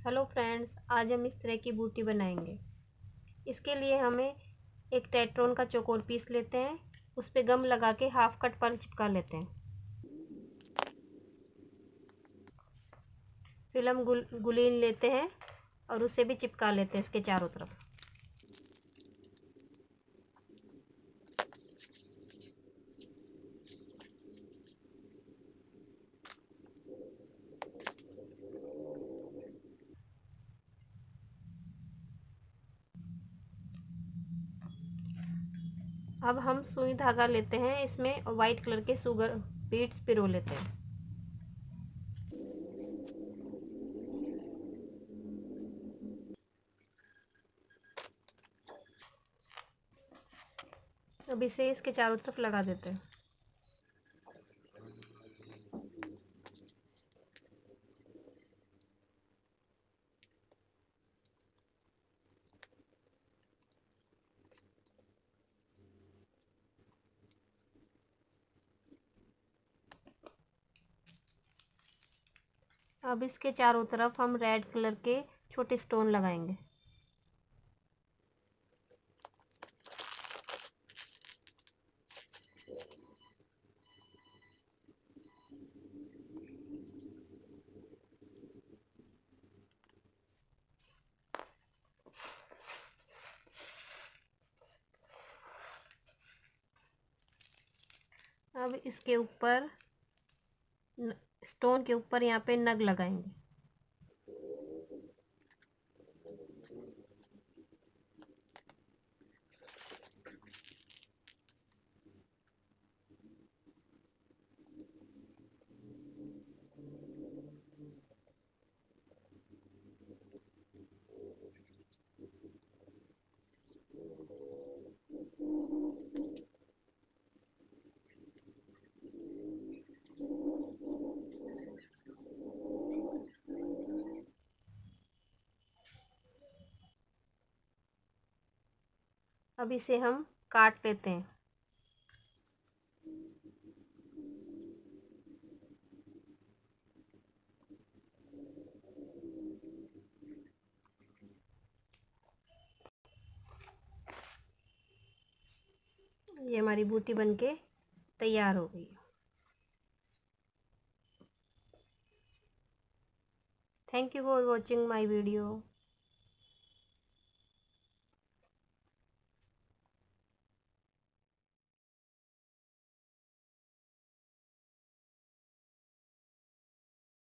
Hello friends, आज हम इस तरह की बूटी बनाएंगे। इसके लिए हमें एक टेट्रोन का चौकोर पीस लेते हैं, उस पे गम लगा के हाफ कट पर चिपका लेते हैं। फिर हम गुलीन लेते हैं और उसे भी चिपका लेते हैं इसके चारों तरफ। अब हम सुई धागा लेते हैं, इसमें वाइट कलर के शुगर बीड्स पिरो लेते हैं। अब इसे इसके चारों तरफ लगा देते हैं। अब इसके चारों तरफ हम रेड कलर के छोटे स्टोन लगाएंगे। अब इसके ऊपर स्टोन के ऊपर यहाँ पे नग लगाएंगे। अब इसे हम काट लेते हैं। ये हमारी बूटी बनके तैयार हो गई। Thank you for watching my video.